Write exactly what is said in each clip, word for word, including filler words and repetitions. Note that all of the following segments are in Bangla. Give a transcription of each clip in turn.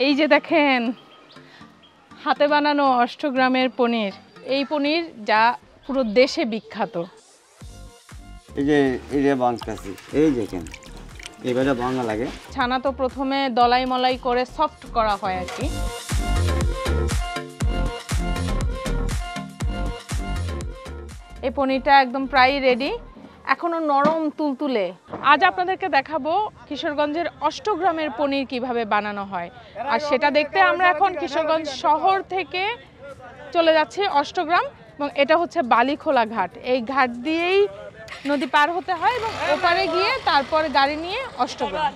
এই যে দেখেন হাতে বানানো অষ্টগ্রামের পনির, এই পনির যা পুরো দেশে বিখ্যাত। এই যে এই যে বাংকাছি, এই দেখেন এবারে ভাঙা লাগে। ছানা তো প্রথমে দলাই মলাই করে সফট করা হয় আর কি। এই পনিরটা একদম প্রায় রেডি, এখনো নরম তুলতুলে। আজ আপনাদেরকে দেখাবো কিশোরগঞ্জের অষ্টগ্রামের পনির কিভাবে বানানো হয়, আর সেটা দেখতে আমরা এখন কিশোরগঞ্জ শহর থেকে চলে যাচ্ছি অষ্টগ্রাম, এবং এটা হচ্ছে বালিখোলা ঘাট। এই ঘাট দিয়েই নদী পার হতে হয় এবং ওপারে গিয়ে তারপর গাড়ি নিয়ে অষ্টগ্রাম।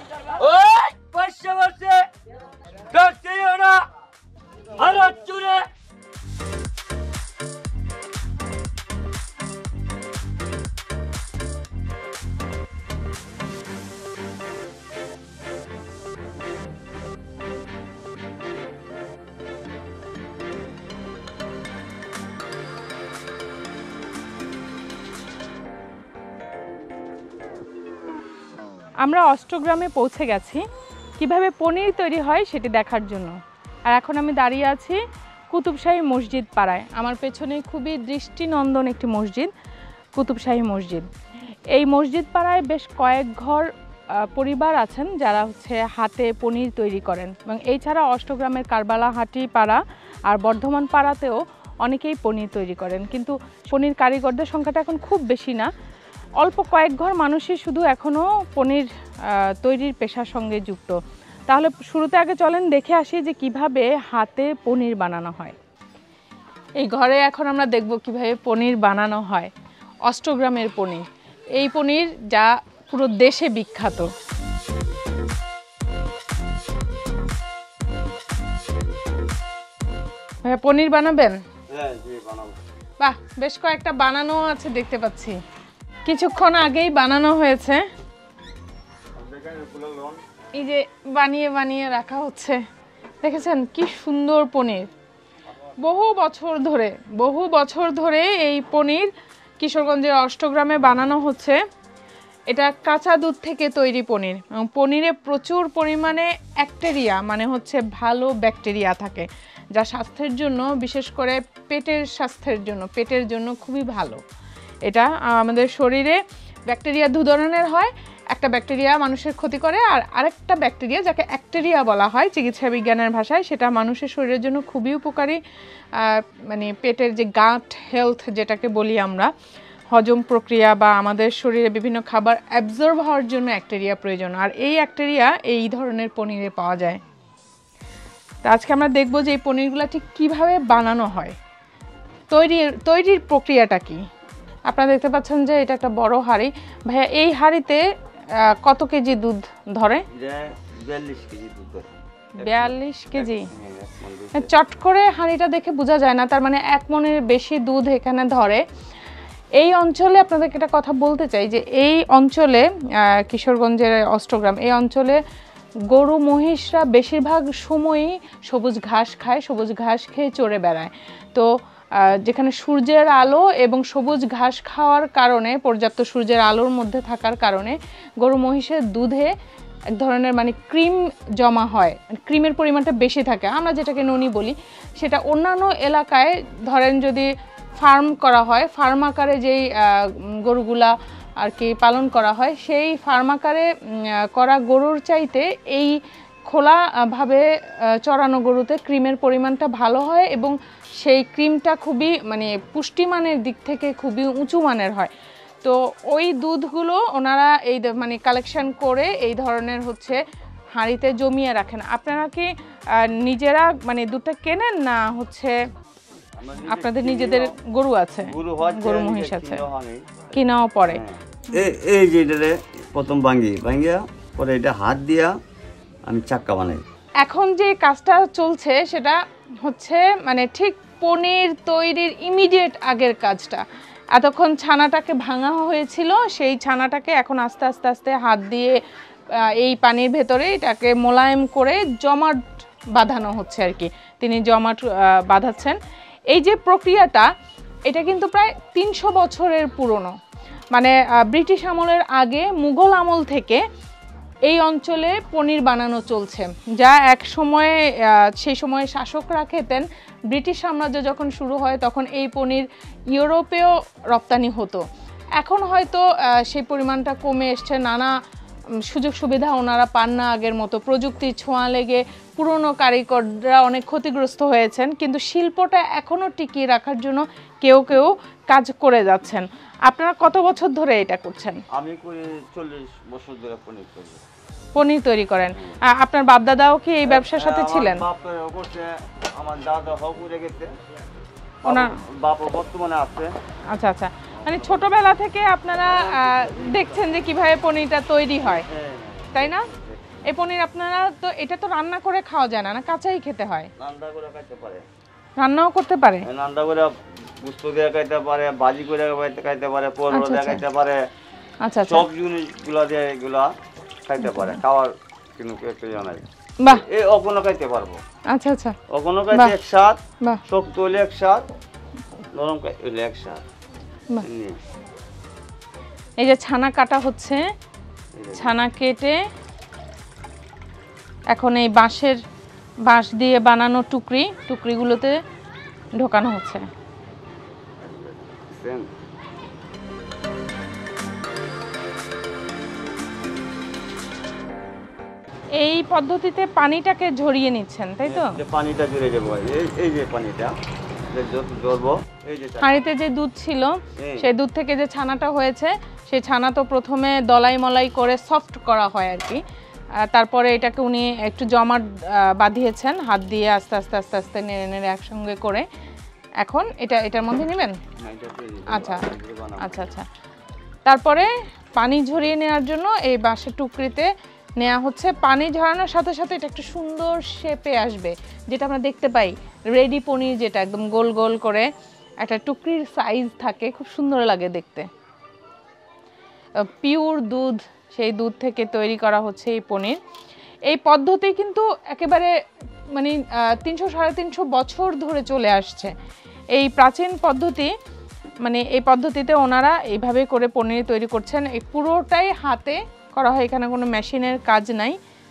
আমরা অষ্টগ্রামে পৌঁছে গেছি, কিভাবে পনির তৈরি হয় সেটি দেখার জন্য। আর এখন আমি দাঁড়িয়ে আছি কুতুবশাহী মসজিদ পাড়ায়। আমার পেছনে খুবই দৃষ্টিনন্দন একটি মসজিদ, কুতুবশাহী মসজিদ। এই মসজিদ পাড়ায় বেশ কয়েক ঘর পরিবার আছেন যারা হচ্ছে হাতে পনির তৈরি করেন, এবং এই ছাড়া অষ্টগ্রামের কারবালা হাটি পাড়া আর বর্ধমান পাড়াতেও অনেকেই পনির তৈরি করেন, কিন্তু পনির কারিগরদের সংখ্যাটা এখন খুব বেশি না। অল্প কয়েক ঘর মানুষই শুধু এখনও পনির তৈরির পেশার সঙ্গে যুক্ত। তাহলে শুরুতে আগে চলেন দেখে আসি যে কিভাবে হাতে পনির বানানো হয়। এই ঘরে এখন আমরা দেখব কিভাবে পনির বানানো হয়, অষ্টগ্রামের পনির। এই পনির যা পুরো দেশে বিখ্যাত। ভাইয়া পনির বানাবেন? হ্যাঁ জি বানাবো। বাহ, বেশ কয়েকটা বানানো আছে দেখতে পাচ্ছি। কিছুক্ষণ আগেই বানানো হয়েছে, এই যে বানিয়ে বানিয়ে রাখা হচ্ছে। দেখেছেন কি সুন্দর পনির। বহু বছর ধরে বহু বছর ধরে এই পনির কিশোরগঞ্জের অষ্টগ্রামে বানানো হচ্ছে। এটা কাঁচা দুধ থেকে তৈরি পনির, এবং পনিরে প্রচুর পরিমাণে ব্যাকটেরিয়া মানে হচ্ছে ভালো ব্যাকটেরিয়া থাকে, যা স্বাস্থ্যের জন্য, বিশেষ করে পেটের স্বাস্থ্যের জন্য, পেটের জন্য খুবই ভালো। এটা আমাদের শরীরে ব্যাকটেরিয়া দু ধরনের হয়, একটা ব্যাকটেরিয়া মানুষের ক্ষতি করে, আর আরেকটা ব্যাকটেরিয়া যাকে ব্যাকটেরিয়া বলা হয় চিকিৎসা বিজ্ঞানের ভাষায়, সেটা মানুষের শরীরের জন্য খুবই উপকারী। মানে পেটের যে গাট হেলথ যেটাকে বলি আমরা, হজম প্রক্রিয়া বা আমাদের শরীরে বিভিন্ন খাবার অ্যাবজর্ব হওয়ার জন্য ব্যাকটেরিয়া প্রয়োজন, আর এই ব্যাকটেরিয়া এই ধরনের পনিরে পাওয়া যায়। তো আজকে আমরা দেখব যে এই পনিরগুলো ঠিক কীভাবে বানানো হয়, তৈরির তৈরির প্রক্রিয়াটা কি। আপনারা দেখতে পাচ্ছেন যে এটা একটা বড় হাঁড়ি। ভাইয়া এই হাঁড়িতে কত কেজি দুধ ধরে? বিয়াল্লিশ কেজি দুধ ধরে। বিয়াল্লিশ কেজি? চট করে হাঁড়িটা দেখে বোঝা যায় না, তার মানে এক মনের বেশি দুধ এখানে ধরে। এই অঞ্চলে আপনাদেরকে একটা কথা বলতে চাই যে এই অঞ্চলে কিশোরগঞ্জের অষ্টগ্রাম, এই অঞ্চলে গরু মহিষরা বেশিরভাগ সময়ই সবুজ ঘাস খায়, সবুজ ঘাস খেয়ে চড়ে বেড়ায়। তো যেখানে সূর্যের আলো এবং সবুজ ঘাস খাওয়ার কারণে, পর্যাপ্ত সূর্যের আলোর মধ্যে থাকার কারণে গরু মহিষের দুধে এক ধরনের মানে ক্রিম জমা হয়, ক্রিমের পরিমাণটা বেশি থাকে, আমরা যেটাকে ননি বলি। সেটা অন্যান্য এলাকায় ধরেন যদি ফার্ম করা হয়, ফার্ম আকারে যেই গরুগুলা আর কি পালন করা হয়, সেই ফার্ম আকারে করা গরুর চাইতে এই খোলাভাবে চড়ানো গরুতে ক্রিমের পরিমাণটা ভালো হয়, এবং সেই ক্রিমটা খুবই মানে পুষ্টিমানের দিক থেকে খুবই উঁচু মানের হয়। তো ওই দুধগুলো ওনারা এই মানে কালেকশন করে এই ধরনের হচ্ছে হাঁড়িতে জমিয়ে রাখেন। আপনারা কি নিজেরা মানে দুধটা কেনেন, না হচ্ছে আপনাদের নিজেদের গরু আছে, গরু মহিষ আছে, কিনাও পরে? এই যে এটারে প্রথম ভাঙি ভাঙিয়া পরে এটা হাত দিয়া আমি চাক্কা বানাই। এখন যে কাজটা চলছে সেটা হচ্ছে মানে ঠিক পনির তৈরির ইমিডিয়েট আগের কাজটা। এতক্ষণ ছানাটাকে ভাঙা হয়েছিল, সেই ছানাটাকে এখন আস্তে আস্তে আস্তে হাত দিয়ে এই পানির ভেতরে এটাকে মোলায়েম করে জমাট বাঁধানো হচ্ছে আর কি। তিনি জমাট বাঁধাচ্ছেন। এই যে প্রক্রিয়াটা, এটা কিন্তু প্রায় তিনশো বছরের পুরনো। মানে ব্রিটিশ আমলের আগে, মুঘল আমল থেকে এই অঞ্চলে পনির বানানো চলছে, যা এক সময়ে সেই সময়ে শাসকরা খেতেন। ব্রিটিশ সাম্রাজ্য যখন শুরু হয় তখন এই পনির ইউরোপেও রপ্তানি হতো। এখন হয়তো সেই পরিমাণটা কমে এসছে, নানা সুযোগ সুবিধা ওনারা পান না আগের মতো, প্রযুক্তির ছোঁয়া লেগে পুরনো কারিগররা অনেক ক্ষতিগ্রস্ত হয়েছেন, কিন্তু শিল্পটা এখনও টিকিয়ে রাখার জন্য কেউ কেউ কাজ করে যাচ্ছেন। আপনারা কত বছর ধরে এটা করছেন? আমি করি চল্লিশ বছর ধরে পনির করি। পনির তৈরি করেন। আপনার বাপ দাদাও কি এই ব্যবসার সাথে ছিলেন? আমার দাদা হও করে গেছে, ওনার বাপ বর্তমানে আছে। আচ্ছা আচ্ছা, মানে ছোটবেলা থেকে আপনারা দেখছেন যে কিভাবে পনিরটা তৈরি হয়, তাই না? এই পনির আপনারা তো এটা তো রান্না করে খাওয়া যায় না, না কাঁচাই খেতে হয়? রান্না করে খাইতে পারে, রান্নাও করতে পারে। রান্না করে গুস্ত দিয়ে খাইতে পারে, ভাজি করে খাইতে পারে, পরোটা দিয়ে খাইতে পারে। আচ্ছা আচ্ছা, সব জিনিসগুলো দিয়ে এগুলা খাইতে পারে, খাওয়ার কোনো কিছু জানাই। বাহ, এই অগণ খাইতে পারবো। আচ্ছা আচ্ছা, অগণ খাইতে এক সাত, বাহ, শক্ত হলে এক সাত, নরম হলে এক সাত। এই যে ছানা কাটা হচ্ছে, ছানা কেটে এখন এই বাঁশের বাঁশ দিয়ে বানানো টুকরি টুকরিগুলোতে ঢোকানো হচ্ছে। এই পদ্ধতিতে পানিটাকে ঝরিয়ে নিচ্ছেন, তাই তো? পানিটা ঝরে যাবে, এই যে পানিটা হাঁড়িতে যে দুধ ছিল সেই দুধ থেকে যে ছানাটা হয়েছে, সেই ছানা তো প্রথমে দলাই মলাই করে সফট করা হয় আর কি, তারপরে এটাকে উনি একটু জমাট বাঁধিয়েছেন হাত দিয়ে, আস্তে আস্তে আস্তে আস্তে নেড়ে নেড়ে একসঙ্গে করে। এখন এটা এটার মধ্যে নেবেন। আচ্ছা আচ্ছা আচ্ছা, তারপরে পানি ঝরিয়ে নেওয়ার জন্য এই বাঁশের টুকরিতে নেওয়া হচ্ছে। পানি ঝরানোর সাথে সাথে এটা একটা সুন্দর শেপে আসবে, যেটা আমরা দেখতে পাই রেডি পনির, যেটা একদম গোল গোল করে একটা টুকরির সাইজ থাকে, খুব সুন্দর লাগে দেখতে। পিওর দুধ, সেই দুধ থেকে তৈরি করা হচ্ছে এই পনির। এই পদ্ধতি কিন্তু একেবারে মানে তিনশো সাড়ে তিনশো বছর ধরে চলে আসছে এই প্রাচীন পদ্ধতি। মানে এই পদ্ধতিতে ওনারা এইভাবে করে পনির তৈরি করছেন, এই পুরোটাই হাতে করা হয়, এখানে কোনো মেশিনের কাজ নাই।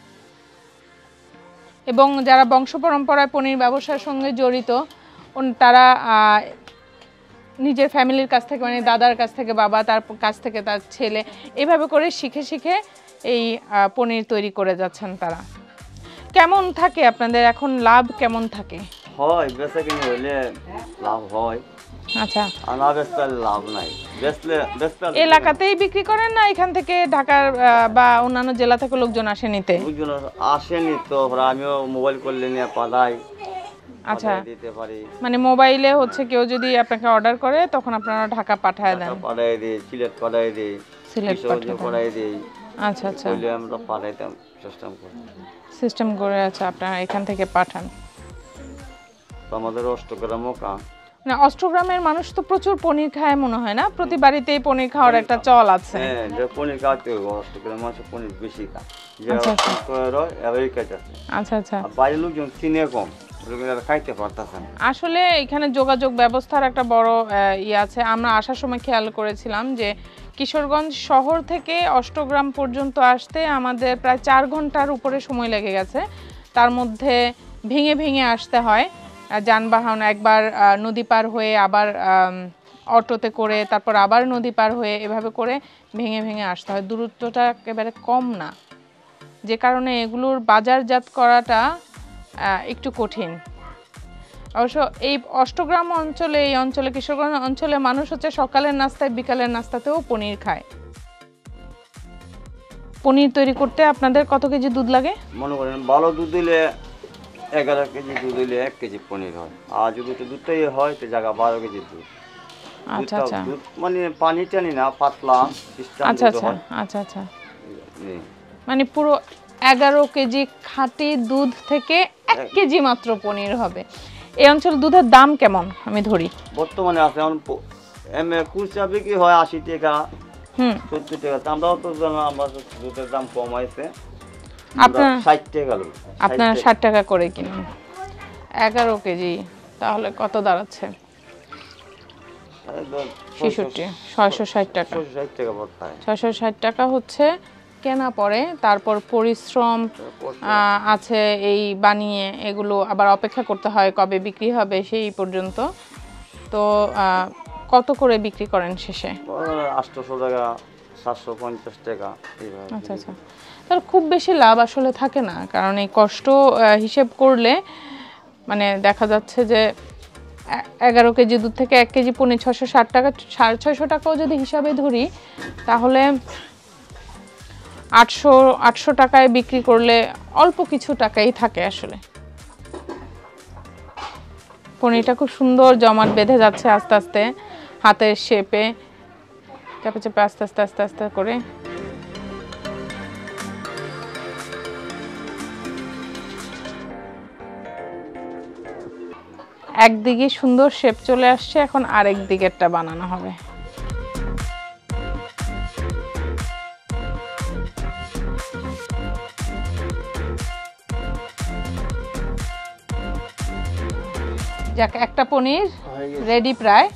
এবং যারা বংশ পরম্পরায় পনির ব্যবসার সঙ্গে জড়িত, তারা নিজের ফ্যামিলির কাছ থেকে, মানে দাদার কাছ থেকে বাবা, তার কাছ থেকে তার ছেলে, এইভাবে করে শিখে শিখে এই পনির তৈরি করে যাচ্ছেন তারা। কেমন থাকে আপনাদের এখন লাভ? কেমন থাকে? হয় বেচা কিনে হইলে লাভ হয়। আচ্ছা, আর না বেচলে লাভ নাই। বেচলে বেচলে এলাকাতেই বিক্রি করেন না এখান থেকে ঢাকার বা অন্যান্য জেলা থেকে লোকজন আসে নিতে? লোকজন আসেনি তো, আমিও মোবাইল করলে নিয়ে পাঠাই। আচ্ছা, দিতে পারি, মানে মোবাইলে হচ্ছে কেউ যদি আপনাকে অর্ডার করে তখন আপনারা ঢাকা পাঠায় দেন? পাঠায় দিই, সিলেট পাঠায় দিই, সিলেট পাঠায় দিই। আচ্ছা আচ্ছা, বলে আমরা পাঠাইতাম সিস্টেম করে সিস্টেম করে আচ্ছা আপনারা এখান থেকে পাঠান। আমাদের অষ্টগ্রামও কা না, অষ্টগ্রামের মানুষ তো প্রচুর পনির খায় মনে হয় না? প্রতি বাড়িতেই পনির খাওয়ার একটা চল আছে। হ্যাঁ, যে পনির খাওয়াতে হবে, অষ্টগ্রামের মানুষ পনির বেশি খায়। যে আচ্ছা আচ্ছা আচ্ছা, বাইরের লোকজন চিনে কম, খাইতে পারতেছেন। আসলে এখানে যোগাযোগ ব্যবস্থার একটা বড় ইয়ে আছে। আমরা আসার সময় খেয়াল করেছিলাম যে কিশোরগঞ্জ শহর থেকে অষ্টগ্রাম পর্যন্ত আসতে আমাদের প্রায় চার ঘন্টার উপরে সময় লেগে গেছে। তার মধ্যে ভেঙে ভেঙে আসতে হয়, যানবাহন একবার নদী পার হয়ে, আবার অটোতে করে, তারপর আবার নদী পার হয়ে, এভাবে করে ভেঙে ভেঙে আসতে হয়। দূরত্বটা একেবারে কম না, যে কারণে এগুলোর বাজারজাত করাটা একটু কঠিন। অবশ্য এই অষ্টগ্রাম অঞ্চলে, এই অঞ্চলে কিশোরগঞ্জ অঞ্চলে মানুষ হচ্ছে সকালের নাস্তায়, বিকালের নাস্তাতেও পনির খায়। পনির তৈরি করতে আপনাদের কত কেজি দুধ লাগে? মনে করেন ভালো দুধ দিলে এগারো কেজি দুধ দিলে এক কেজি পনির হয়, আর যদি দুধটাই হয় তো জায়গা বারো কেজি দুধ। আচ্ছা আচ্ছা, মানে পানি টানি না, পাতলা। আচ্ছা আচ্ছা আচ্ছা আচ্ছা, মানে পুরো এগারো কেজি খাঁটি দুধ থেকে এক কেজি মাত্র পনির হবে। এই অঞ্চলে দুধের দাম কেমন আমি ধরি? বর্তমানে আছে এখন এমএ কুচা বিক্রি হয় আশি টাকা, হুম সত্তর টাকা। আমরাও তো আমরা দুধের দাম কম হয়েছে, আপনার ষাট টাকা। আপনারা ষাট টাকা করে কিনুন এগারো কেজি, তাহলে কত দাঁড়াচ্ছে? ছেষট্টি, ছয়শো ষাট টাকা। ছয়শো ষাট টাকা হচ্ছে কেনা পড়ে, তারপর পরিশ্রম আছে এই বানিয়ে, এগুলো আবার অপেক্ষা করতে হয় কবে বিক্রি হবে সেই পর্যন্ত। তো কত করে বিক্রি করেন শেষে? আটশো টাকা, সাতশো পঞ্চাশ টাকা। আচ্ছা আচ্ছা, তার খুব বেশি লাভ আসলে থাকে না, কারণ এই কষ্ট হিসেব করলে মানে দেখা যাচ্ছে যে এগারো কেজি দুধ থেকে এক কেজি পনির ছশো ষাট টাকা, সাড়ে ছয়শো টাকাও যদি হিসাবে ধরি তাহলে আটশো আটশো টাকায় বিক্রি করলে অল্প কিছু টাকাই থাকে আসলে। পনিরটা খুব সুন্দর জমাট বেঁধে যাচ্ছে আস্তে আস্তে হাতের শেপে, চাপে চাপে আস্তে আস্তে আস্তে আস্তে করে। একদিকে সুন্দর শেপ চলে আসছে, এখন আরেক দিকেরটা বানানো হবে। যাক, একটা পনির রেডি প্রায়।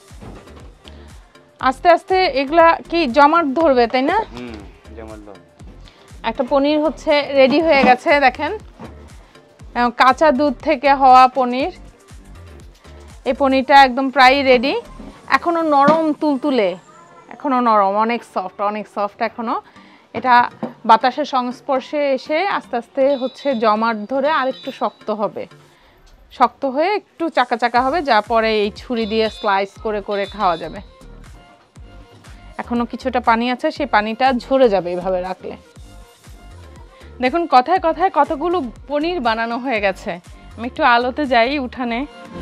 আস্তে আস্তে এগুলা কি জমাট ধরবে তাই না? হুম, জমাট ধরবে। একটা পনির হচ্ছে রেডি হয়ে গেছে, দেখেন কাঁচা দুধ থেকে হওয়া পনির। এই পনিরটা একদম প্রায় রেডি, এখনো নরম তুলতুলে, এখনো নরম, অনেক সফট, অনেক সফট এখনো। এটা বাতাসের সংস্পর্শে এসে আস্তে আস্তে হচ্ছে জমাট ধরে আর একটু শক্ত হবে, শক্ত হয়ে একটু চাকা চাকা হবে, যা পরে এই ছুরি দিয়ে স্লাইস করে করে খাওয়া যাবে। এখনো কিছুটা পানি আছে, সেই পানিটা ঝরে যাবে এইভাবে রাখলে। দেখুন কথায় কথায় কতগুলো পনির বানানো হয়ে গেছে। আমি একটু আলোতে যাই উঠানে।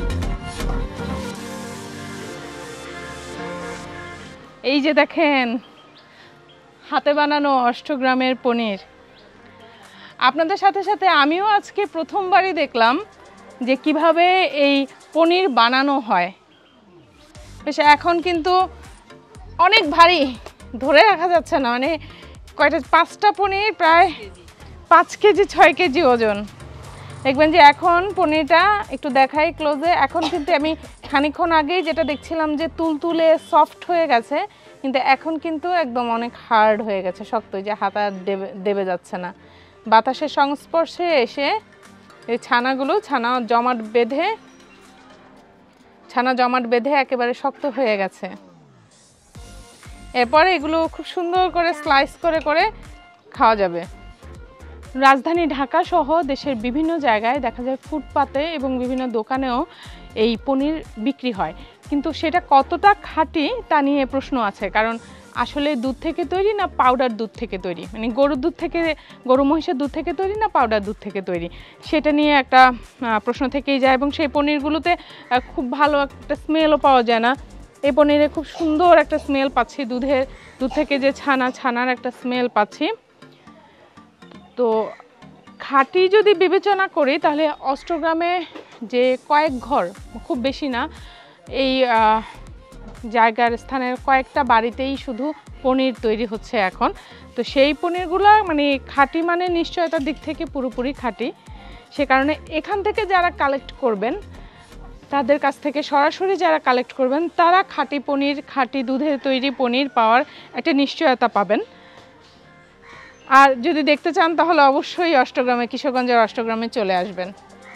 এই যে দেখেন হাতে বানানো অষ্টগ্রামের পনির। আপনাদের সাথে সাথে আমিও আজকে প্রথমবারই দেখলাম যে কিভাবে এই পনির বানানো হয়। বেশ, এখন কিন্তু অনেক ভারী, ধরে রাখা যাচ্ছে না, মানে কয়টা, পাঁচটা পনির প্রায় পাঁচ কেজি ছয় কেজি ওজন। দেখবেন যে এখন পনিরটা একটু দেখাই ক্লোজে, এখন কিন্তু আমি খানিকক্ষণ আগেই যেটা দেখছিলাম যে তুলতুলে সফট হয়ে গেছে, কিন্তু এখন কিন্তু একদম অনেক হার্ড হয়ে গেছে, শক্ত, যে হাত আর দেবে দেবে যাচ্ছে না। বাতাসের সংস্পর্শে এসে এই ছানাগুলো ছানা জমাট বেঁধে ছানা জমাট বেঁধে একেবারে শক্ত হয়ে গেছে। এরপরে এগুলো খুব সুন্দর করে স্লাইস করে করে খাওয়া যাবে। রাজধানী ঢাকা সহ দেশের বিভিন্ন জায়গায় দেখা যায় ফুটপাতে এবং বিভিন্ন দোকানেও এই পনির বিক্রি হয়, কিন্তু সেটা কতটা খাঁটি তা নিয়ে প্রশ্ন আছে। কারণ আসলে দুধ থেকে তৈরি না পাউডার দুধ থেকে তৈরি, মানে গরুর দুধ থেকে, গরু মহিষের দুধ থেকে তৈরি না পাউডার দুধ থেকে তৈরি, সেটা নিয়ে একটা প্রশ্ন থেকেই যায়। এবং সেই পনিরগুলোতে খুব ভালো একটা স্মেলও পাওয়া যায় না। এই পনিরে খুব সুন্দর একটা স্মেল পাচ্ছি, দুধের দুধ থেকে যে ছানা, ছানার একটা স্মেল পাচ্ছি। তো খাঁটি যদি বিবেচনা করি তাহলে অষ্টগ্রামে যে কয়েক ঘর, খুব বেশি না, এই জায়গার স্থানের কয়েকটা বাড়িতেই শুধু পনির তৈরি হচ্ছে এখন। তো সেই পনিরগুলো মানে খাঁটি মানে নিশ্চয়তার দিক থেকে পুরোপুরি খাঁটি। সে কারণে এখান থেকে যারা কালেক্ট করবেন, তাদের কাছ থেকে সরাসরি যারা কালেক্ট করবেন, তারা খাঁটি পনির, খাঁটি দুধের তৈরি পনির পাওয়ার একটা নিশ্চয়তা পাবেন। আর যদি দেখতে চান তাহলে অবশ্যই অষ্টগ্রামে, কিশোরগঞ্জের অষ্টগ্রামে চলে আসবেন।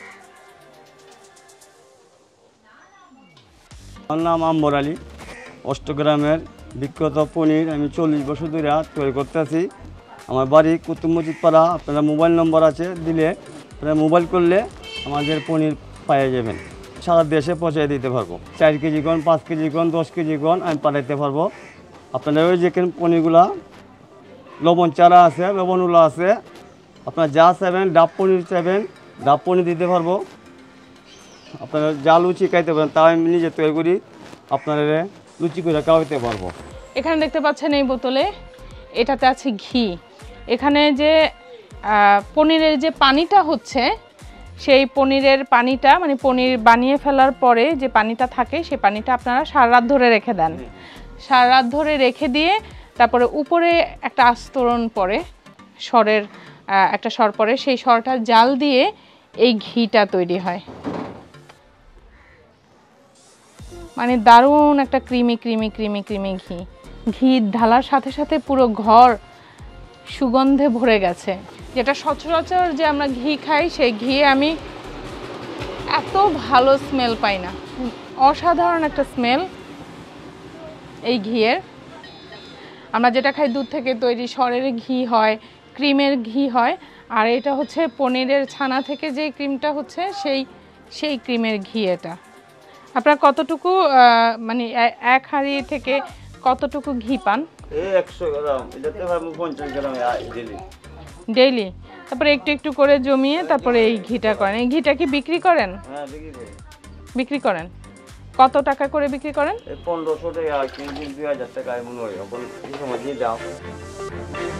আমার নাম আম্বর আলী। অষ্টগ্রামের বিখ্যাত পনির আমি চল্লিশ বছর ধরে তৈরি করতেছি। আমার বাড়ি কুতুব মসজিদ পাড়া। আপনারা মোবাইল নম্বর আছে, দিলে আপনারা মোবাইল করলে আমাদের পনির পাওয়া যাবেন। সারা দেশে পৌঁছে দিতে পারবো। চার কেজি কোন, পাঁচ কেজি কোন, দশ কেজি কোন আমি পাঠাইতে পারবো। আপনারা ওই যেখানে পনিরগুলা লবণ চারা আছে, লবণগুলো আছে, আপনারা যা চাইবেন, ডাব পনির চাইবেন, ডাব পনির দিতে পারবো। আপনারা যা লুচি খাইতে পারেন তা আমি নিজে তৈরি করি, আপনারা লুচি করে খাওয়াইতে পারবো। এখানে দেখতে পাচ্ছেন এই বোতলে এটাতে আছে ঘি। এখানে যে পনিরের যে পানিটা হচ্ছে, সেই পনিরের পানিটা মানে পনির বানিয়ে ফেলার পরে যে পানিটা থাকে, সেই পানিটা আপনারা সারা রাত ধরে রেখে দেন। সারা রাত ধরে রেখে দিয়ে তারপরে উপরে একটা আস্তরণ পরে, সরের একটা সর পরে, সেই সরটা জাল দিয়ে এই ঘিটা তৈরি হয়। মানে দারুণ একটা ক্রিমি ক্রিমি ক্রিমি ক্রিমি ঘি। ঘি ঢালার সাথে সাথে পুরো ঘর সুগন্ধে ভরে গেছে, যেটা সচরাচর যে আমরা ঘি খাই সেই ঘি আমি এত ভালো স্মেল পাই না। অসাধারণ একটা স্মেল এই ঘিয়ের। আমরা যেটা খাই দুধ থেকে তৈরি সরের ঘি হয়, ক্রিমের ঘি হয়, আর এটা হচ্ছে পনিরের ছানা থেকে যে ক্রিমটা হচ্ছে সেই সেই ক্রিমের ঘি। এটা আপনার কতটুকু মানে এক হাঁড়ি থেকে কতটুকু ঘি পান? এই একশো গ্রাম, এটাতে আমি পঞ্চাশ গ্রাম ডেইলি। ডেইলি? তারপরে একটু একটু করে জমিয়ে তারপরে এই ঘিটা করেন। এই ঘিটা কি বিক্রি করেন? হ্যাঁ বিক্রি করি। বিক্রি করেন কত টাকা করে বিক্রি করেন? এই পনেরোশো টাকা, দুই হাজার টাকা এমন হয়। এখন এই সময় দিয়ে দাও।